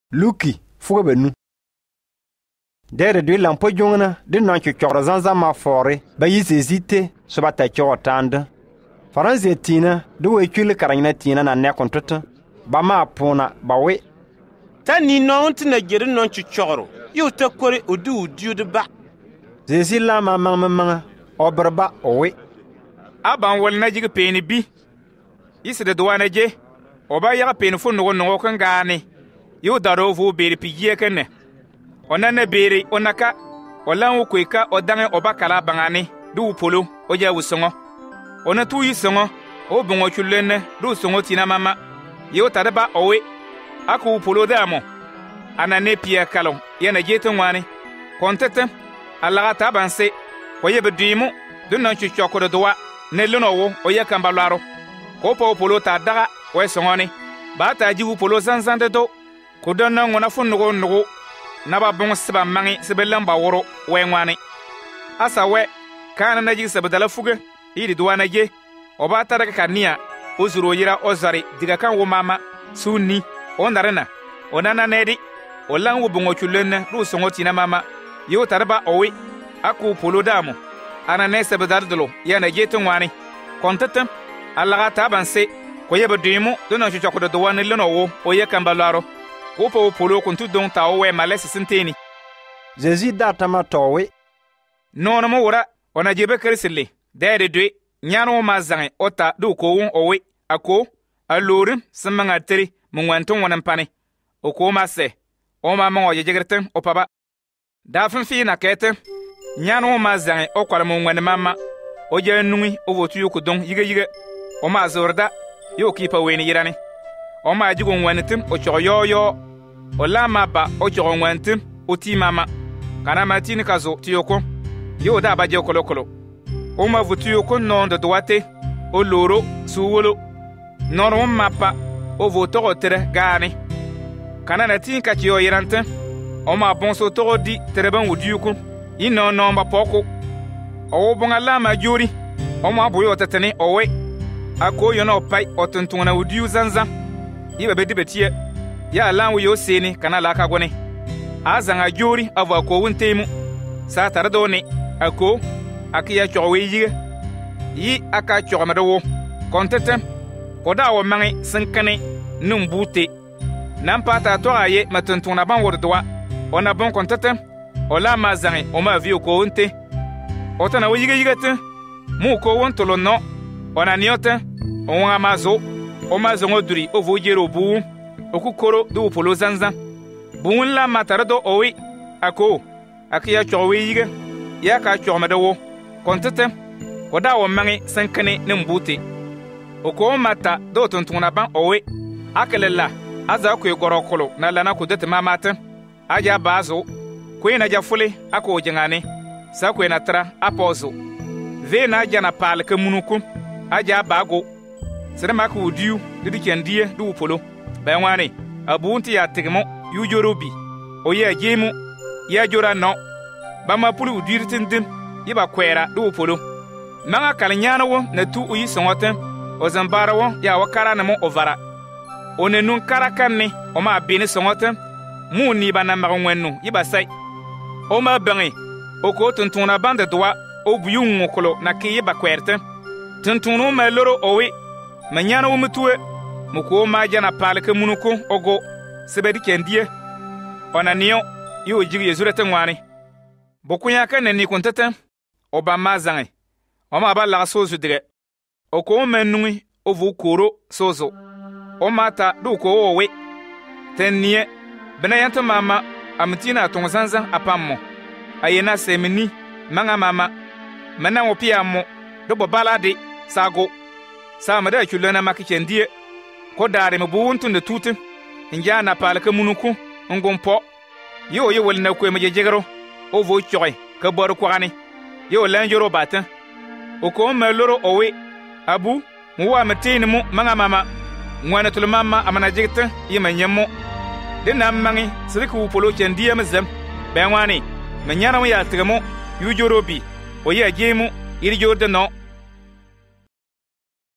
Luki fuga benu. Dere dwi lampo jongna de non ki choro zanza ma fore ba yizezite so bata choro tanda. Faranze tina do we kule karanyna tina na ne kontota ba ma pona ba we. Tani non tina gere non ki choro. Yo te kore odu de ba. Zezi la mama obrba owe. Aban wal na jige peni bi. Isi de doana je. Oba ya peni fu no kan gane. Yo daro fu beri pigie kenne. Onana beri onaka. Olan kweka odange oba kala bangane du polo oja wusongo. Ona tu yisongo o bongo chulene du songo tina mama. Yo tadaba owe. Aku polo damo. Anane pia kalon yana jeton wani. Kontete alaga tabanse koye beduimu dunnan chuchoko dowa ne lonowo oye kambalaro. Ko polo ta daga we songoni. Ba ta jigu polo zanzande do. Ko donna ngona fu nugo na ba bon siba mangi sibelamba woro we ngwani. Asa we kana na jigi sabdala fuge iri duwana je oba ta daga kania ozuro yira ozari diga kan wo mama sunni ondarena onana nedi olan wo bongo chulenne ru songoti na mama yo tarba owe aku polo damo ana ne sabdaldolo yana je tungwani kontatam alaga tabanse ko yeba dimu dono chuchoko do wani lonowo oye kambalaro ko polo kuntu don tawe malesi sinteni Zezi data ma towe nono mo wora ona jebe kersile dede dwe nyano mazange ota du ko won owe ako alorim simanga teri mungwanton wonan pane o ko mase o ma mo jegerten o paba dafin fi na kete nyano mazange o kwala mungwan mama o je nungi o votu yuko don yige o ma zorda yo kipa weni yirani o ma jigo nwanitim o choyoyo o lama ba o chogo nwanitim o ti mama kana matini kazo tiyoko yo da ba je kolokolo o ma votu yuko non de doate o loro suwolo non mapa o voto o tere gani kana na tin ka chiyo yirante o ma bonso to di tereban wudiyuko ino no mba poko o bonga lama juri o ma boyo tetene owe ako yo no pai o tuntuna wudiyu zanza ibe bedi betie ya lanwo yo seni kana la ka gone azanga juri ava ko wuntemu sa tardo ne ako akiya chowe yi aka chomado kontete koda wo mangi sinkane numbute nampata to aye matuntuna ban wordwa ona bon kontete ola mazangi o ma vi ko wunte otana wo yigete mu ko wontolo no ona niote onwa mazo o mazo ngoduri o vojero bu okukoro do polo zanza buun la matardo owi ako akiya chowe yiga ya ka chomado kontete koda wo mangi sinkane numbute oko mata do tuntuna ban owe akelela aza ko gorokolo na lana ko dete mamata aja bazo ko ina jafule ako jingane sa ko ina tra apozo ve na jana pal ka munuku aja bago sere maka udiu didikendie du polo banwane abunti ya tigmo yujorobi oye ajemu ya jora no bama pulu udirtindim yiba kwera du polo manga kalnyana wo na tu uyi songoten o zambara wo ya wakara na mo ovara onenun karakanne o ma bini songoten mu ni ba na magwennu yiba sai o ma bangi o ko tuntuna bande doa o buyu ngokolo na ki yiba kwerte tuntunu ma loro owe manyana wo mutuwe mu ko ma jana palke munuko ogo sebedi kendie onaniyo yo jigi yezurete ngwani bokunya kan ni kontete o ba mazangi o ma ba la sozu dire o ko menui o vu koro sozo o mata du ko owe tennie bena yanta mama amtina tongzanza apammo ayena semini manga mama mena opiamo do bobalade sago samada chulena makichendie ko dare mbuuntu de tutu njana palaka munuku ngompo yo welna ko mejegero o vo choy ka bor kwani yo lanjoro batan o ko meloro owe abu muwa matini mu manga mama ngwana tul mama amana jigta yima nyemmo de nam mangi siriku polo chendia mazam benwani manyana ya tigamo yujorobi o ya gemu iri jorde no